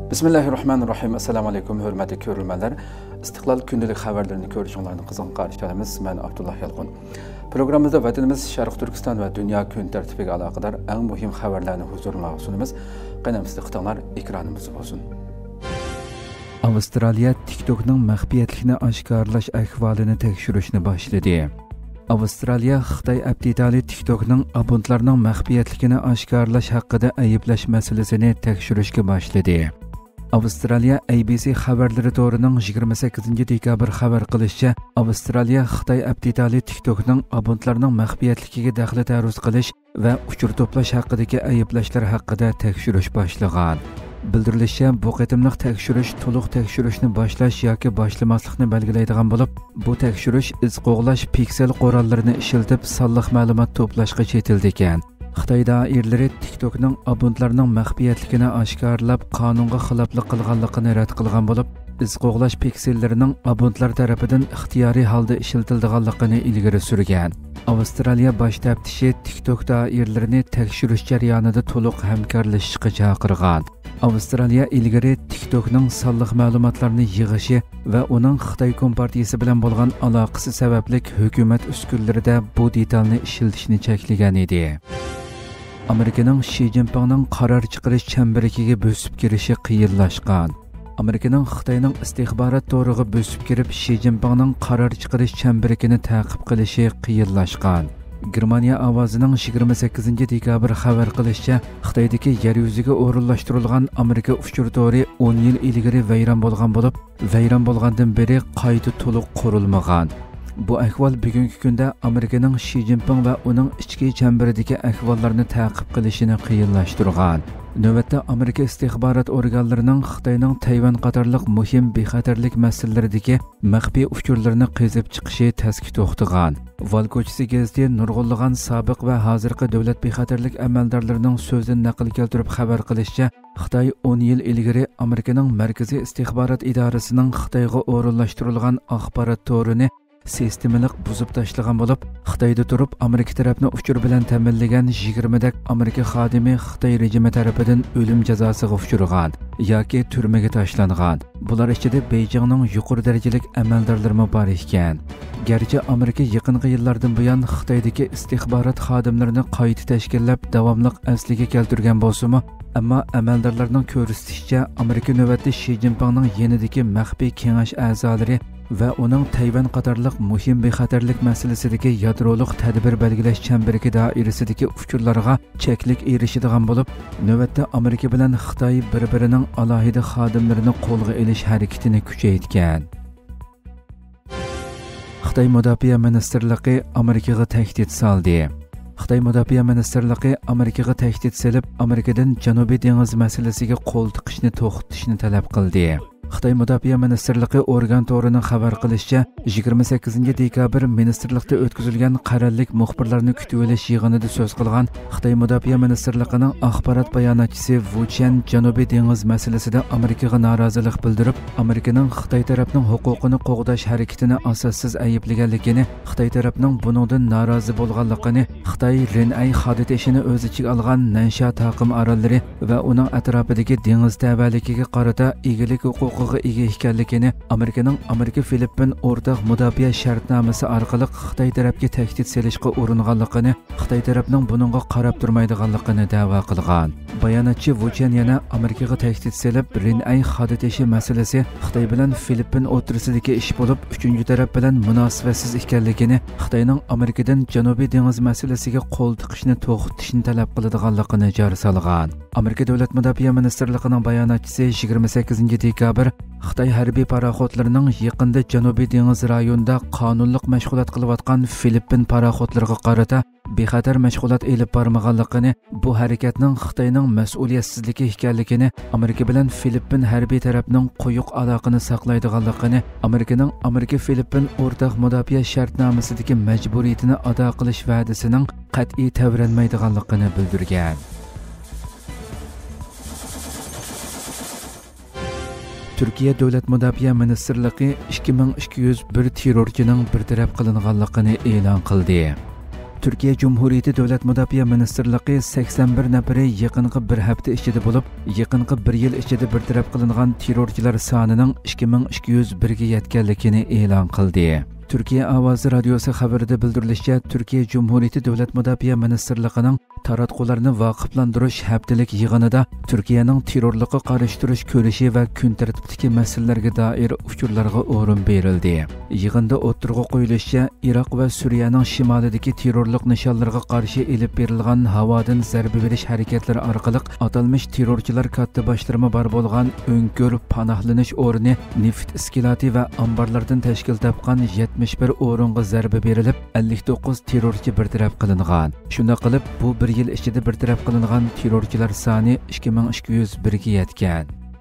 Bismillahirrahmanirrahim. Assalamu alaykum, hörmətli görülmənlər. İstiqlal gündəlik xəbərlərini görüşünlərini qızğın qarşılayırıq. Mən Abdullah Yalğın. Proqramımızda vətənimiz Şərq Türkistan və dünya gün tərtibi ilə əlaqədar ən mühim xəbərlərini huzuruna sunumuz. Qənəmizdə qıtaqlar ekranımız olsun. Avstraliya TikTok'ның məxfiyyətlikini aşkarlaş əhvalını təkşürüşünü başladı. Avstraliya Xitay əbdidali TikTok'ның abonentlarının məxfiyyətlikini aşkarlaş haqqında ayıplaş məsələsini təkşürüşə başladı. Avstraliya ABC xəbərləri doğru'nun 28 dekabr xəbər qilishçə, Avstraliya Xitay əbdidali TikTok'ның abonentlarının məxfiyyətlikiga daxil təruz qilish və uçur toplash haqqındakı ayıplashlar haqqında təkşürüş başlagan. Bildirilishicha, bu qitimliq tekshirish to'liq tekshirishni boshlash yoki boshlamaslikni belgilaydigan bo'lib, bu tekshirish iz qo'g'lash piksel qorallarini ishlatib sonliq ma'lumot to'plashga chetildi ekan. Xitoy doiralari TikTok'ning abonentlarining maxfiyatligini oshkorlab, qonunga xiloflik qilganligini rad qilgan bo'lib, iz qo'g'lash piksellarining abonentlar tarafidan ixtiyoriy holda ishlatilganligini ilgari surgan. Avstraliya bosh taftishi TikTok doiralarini tekshirish jarayonida to'liq hamkorlashishga chaqirgan. Avstraliya ilgari TikTok'ның sonliq ma'lumotlarni yig'ishi va uning Xitoy kompartiyasi bilan bo'lgan aloqasi sababli hukumat uskunlarida bu detalni ishlatishni cheklagan edi. Amerikaning Xi Jinpingning qaror chiqarish chambariga bo'sib kirishi qiyinlashgan. Amerikaning Xitoyning istixborot to'rig'i bo'sib kirib, Xi Jinpingning qaror chiqarish chambarigini ta'qib qilishi qiyinlashgan. Germaniya ovozining 28 dekabr xabar qilishicha, Xitoydagi yer yuziga o'rinlashtirilgan Amerika uchur to'ri 10 yil ilgari vayron bo'lgan bo'lib, vayron bo'lgandan beri qayta to'liq qurilmagan. Bu ahvol bugungi kunda Amerikaning Xi Jinping va uning ichki chambaridagi ahvollarni ta'qib qilishini qiyinlashtirgan. Navbatda Amerika istixborot organlarining Xitoyning Tayvan qatorliq muhim bexatarlik masalalaridagi maxfiy uchurlarni qezib chiqishi tasga to'xtagan. Valkochisi gazeti nurg'unlagan sobiq va hozirgi davlat bexatarlik amaldorlarining so'zini naql keltirib xabar qilishicha, Xitoy 10 yil ilgari Amerikaning Markaziy istixborot idorasining Xitoyga o'rinlashtirilgan axborot to'rini sistemalik buzib tashlagan bo'lib, Xitoyda turib Amerika tarafini uchur bilan ta'minlagan 20 dak Amerika xodimi Xitoy rejimi tarafidan o'lim jazosiga uchragan yoki turmaga tashlangan. Bular ichida Beijingning yuqori darajalik amaldorlari bor ekan. Garchi Amerika yaqinqi yillardan buyon Xitoydagi istixborot xodimlarini qayta tashkillab davomli asliga keltirgan bo'lsa-mu, ammo amaldorlarning ko'rsatishicha, Amerika navbatda Xi Jinpingning yanidagi maxfiy kengash a'zolari va uning Tayvan qatorliq muhim bexatarlik masalasidagi yadrolik tadbir belgilash chambariga doirasidagi uchurlarga cheklik erishadigan bo'lib, navbatda Amerika bilan Xitoy bir-birining alohida xodimlarini qo'lga olish harakatini kuchaytirgan. Xitoy Mudofaa ministrligi Amerikaga tahdid soldi. Xitoy Mudofaa ministrligi Amerikaga tahdid solib, Amerikadan Janubiy dengiz masalasiga qo'l tiqishni to'xtatishni talab qildi. Xitoy Mudofaa ministrligi organ to'rining xabar qilishicha, 28 dekabr ministrlikda o'tkazilgan qarorlik muxbirlarni kutib olish yig'inida so'z qilgan Xitoy Mudofaa ministrligining axborot bayonotchisi Wu Chen Janubiy dengiz masalasida Amerikaga norozilik bildirib, Amerikaning Xitoy tarafining huquqini qo'g'dash harakatini asossiz ayblaganligini, Xitoy tarafining buningdan norozi bo'lganligini, Xitoy Ren'ay hoditashini o'z ichiga olgan Nansha taqim orollari va uning atrofidagi dengiz tavaligiga qarata egilik huquqiga ega ekanligini, Amerikaning Amerika-Filippin o'rtaq mudofaa shartnomasi orqali Xitoy tarafga tahdid solishga uringanligini, Xitoy tarafining buningga qarab turmaydiganligini da'vo qilgan. Bayonotchi Wu Chen yana Amerikaga tahdid solib, Ren'ay hoditashi masalasi Xitoy bilan Filippin o'rtasidagi ish bo'lib, uchinchi taraf bilan munosibatsiz ekanligini, Xitoyning Amerikadan Janubiy dengiz masalasiga qo'l tiqishni to'xtatishni talab qiladiganligini jar solgan. Amerika davlat mudofaa ministrligining bayonotchisi 28 dekabr Xitoy harbiy paraxodlarining yaqinda Janubiy dengiz rayonida qonunliq mashg'ulot qilayotgan Filippin paraxodlariga qarata bexatar mashg'ulot elib bormaganligini, bu harakatning Xitoyning mas'uliyatsizligi ekanligini, Amerika bilan Filippin harbiy tarafining quyuq aloqani saqlaydiganligini, Amerikaning Amerika-Filippin o'rtaq mudofaa shartnomasidagi majburiyatini ado qilish va'dasining qat'iy tavranmaydiganligini bildirgan. Türkiye Davlat Mudofaa Ministrligi 2201 terrorchining bir taraf qilinganligini e'lon qildi. Türkiye Cumhuriyeti Devlet Müdafiə Ministerliği 81 nəfəri yaqınqı bir hafta içində olub, yaqınqı bir yil içində bir tərəf qılınan terrorchilar sonining 2201 ga yetganligini e'lon qildi. Türkiye Ovozi Radiosi xabarida bildirilishicha, Türkiye Cumhuriyeti Devlet Müdafiə Ministerligining taratqularni vaqiflantirish haftalik yig'inida Turkiyaning terrorlikqa qarshi turish ko'rishi va kun tartibidagi masalalarga doir uchurlarga o'rin berildi. Yig'inda o'tirg'i qo'yilishicha, Iroq va Suriyaning shimolidagi terrorlik nishonlariga qarshi elib berilgan havodan zarba berish harakatlari orqali atalmish terrorchilar katta boshlarma bor bo'lgan o'nko'r panohlanish o'rni, neft iskiloti va ambarlardan tashkil topgan 71 o'ringa zarba berilib, 59 terrorchi bartaraf qilingan. Shunda qilib, bu bir yil ichida bartaraf qilingan terrorchilar soni 2201 ga yetgan.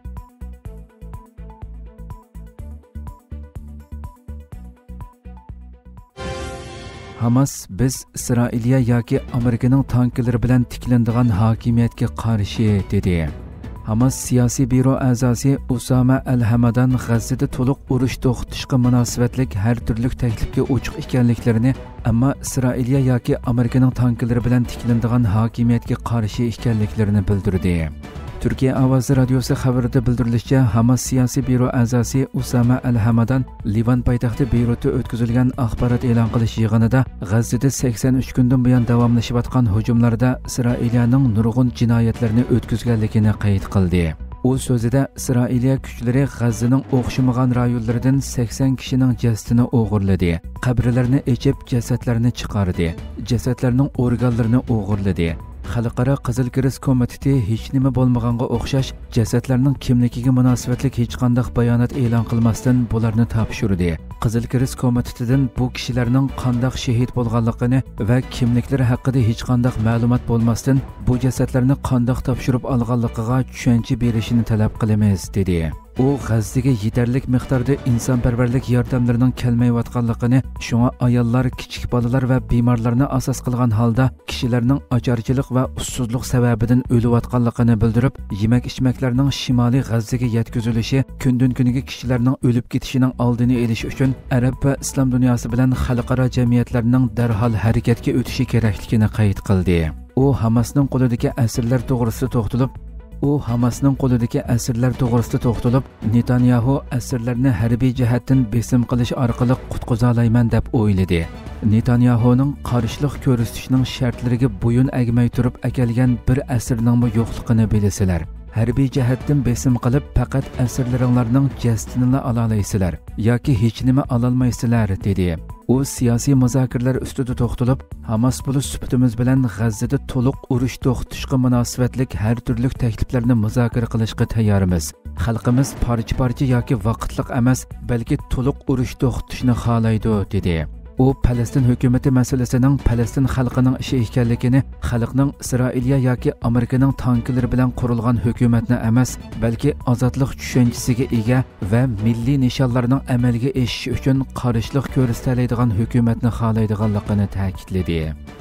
Hamas biz İsrailiya yoki Amerikaning tanklari bilan tiklanadigan hokimiyatga qarshi dedi. Hamas siyosiy biro a'zosi Usama al-Hamadan G'azzada to'liq urush to'xtatishga munosabatlik har turli taklifga ochiq ekanliklarini, ammo Isroiliya yoki Amerikaning tanklari bilan tiklanadigan hokimiyatga qarshi ekanliklarini bildirdi. Türkiye Ovozi Radiosi xabarida bildirilishicha, Hamas siyosiy biro a'zosi Usama al-Hamadan Livan poytaxti Beyrutda o'tkazilgan axborot e'lon qilish yig'inida G'azzada 83 kundan buyon davomlashayotgan hujumlarda Isroiliyaning nurg'un jinoyatlarni o'tkazganligini qayd qildi. U so'zida Isroiliya kuchlari G'azzaning o'xshamagan rayonlaridan 80 kishining jasadini o'g'irladi, qabrlarni echib jasadlarni chiqardi, jasadlarning organlarini o'g'irladi. Xalqaro Qizil Kirist komiteti hech nima bo'lmaganga o'xshash jasadlarning kimligiga munosabatlik hech qanday bayonot e'lon qilmasdan bularni topshirdi. Qizil Kirist komitetidan bu kishilarning qanday shahid bo'lganligini va kimliklari haqida hech qanday ma'lumot bo'lmasdan bu jasadlarni qanday topshirib olganligiga tushuncha berishini talab qilamiz dedi. U G'azzaga yetarlik miqdorda insonparvarlik yordamlarining kelmayotganligini, shunga ayollar, kichik bolalar va bemorlarni asos qilgan holda kishilarning ocharchilik va ussizlik sababidan o'layotganligini bildirib, yemak-ichmaklarning shimoliy G'azzaga yetkazilishi kundan-kuniga kishilarning o'lib ketishining oldini olish uchun arab va islom dunyosi bilan xalqaro jamiyatlarning darhol harakatga o'tishi kerakligini qayd qildi. U Hamasning qo'lidagi asirlar to'g'risida Netanyahu asirlarni harbiy jihatdan besim qilish orqali qutqizalayman deb o'yladi. Netanyahuning qarshilik ko'rsatishning shartlariga bo'yin egmay turib akalgan bir asirning yo'qligini bilasizlar. Harbiy jihatdan besim qilib faqat asirlaringlarning jasadini ola olaysizlar yoki hech nima ola olmaysizlar dedi. U siyosiy muzokaralar ustida to'xtalib, Hamas puli suhbatimiz bilan G'azzada to'liq urush to'xtatishga munosabatlik har turli takliflarni muzokara qilishga tayyormiz. Xalqimiz parcha-parcha yoki vaqtliq emas, balki to'liq urush to'xtatishni xohlaydi dedi. U Falastin hukumati masalasining Falastin xalqining ishi ekanligini, xalqning Isroiliya yoki Amerikaning tanklari bilan qurilgan hukumatni emas, balki ozodlik tushunchasiga ega va milliy nishonlarning amalga oshishi uchun qarshilik ko'rsatadigan hukumatni xohlaydiganligini ta'kidladi.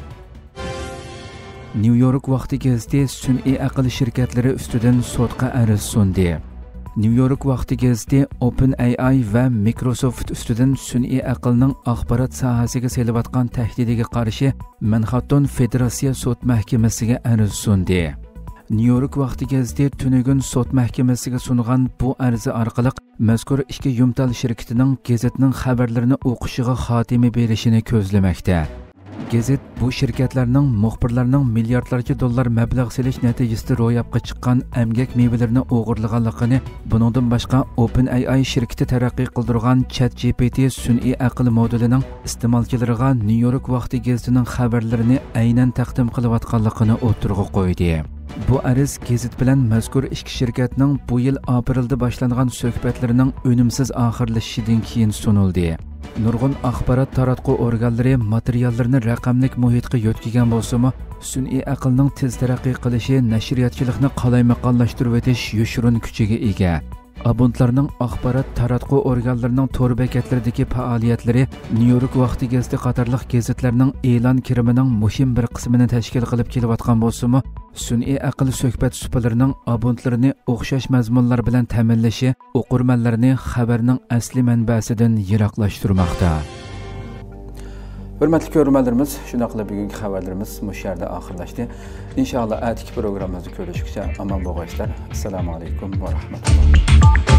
New York vaqti gazeti sun'iy aql shirkatlari ustidan sudga ariz sundi. New York vaqti gazeti OpenAI va Microsoft ustidan sun'iy aqlning axborot sohasiga selayotgan tahdidiga qarshi Manhattan Federatsiya sud mahkamasiga ariz sundi. New York vaqti gazeti tunugun sud mahkamasiga sungan bu arzi orqali mazkur ikki yumtal shirkatining gazetning xabarlarini o'qishiga xotima berishini ko'zlamoqda. Gazet bu shirkatlarning muxbirlarning milliardlarcha dollar mablag' selish natijasida ro'yobga chiqqan emgak mevalarini o'g'irlaganligini, buningdan boshqa OpenAI shirkati taraqqiy qildirgan ChatGPT sun'iy aql modulining iste'molchilariga New York vaqti gazetining xabarlarini aynan taqdim qilayotganligini o'tirg'i qo'ydi. Bu ariz gazet bilan mazkur ikki shirkatning bu yil aprelda boshlangan suhbatlarining unumsiz oxirlashishidan keyin sunildi. Nurg'un axborot taratquv organlari materiallarni raqamlik muhitga yo'tkigan bo'lsa-mu, sun'iy aqlning tez taraqqiy qilishi nashriyatchilikni qalaymaqonlashtirib o'tish yoshirin kuchiga ega. Abonentlarning axborot taratquv organlarining tor bekatlaridagi faoliyatlari New York vaqti gazeti qatorliq gazetlarning e'lon kirimining muhim bir qismini tashkil qilib kelayotgan bo'lsa-mu, sun'iy aql suhbat supalarining abonentlarini o'xshash mazmunlar bilan ta'minlashi o'qirmanlarni xabarning asli manbasidan yiroqlashtirmoqda. Hürmetli görürmenlerimiz, şunaqla bugünkü xəbərlərimiz bu yerdə axırlaşdı. İnşallah ətiki proqramımızı görüşükçə aman boğaçlar. Assalamu aleykum və rahmetullah.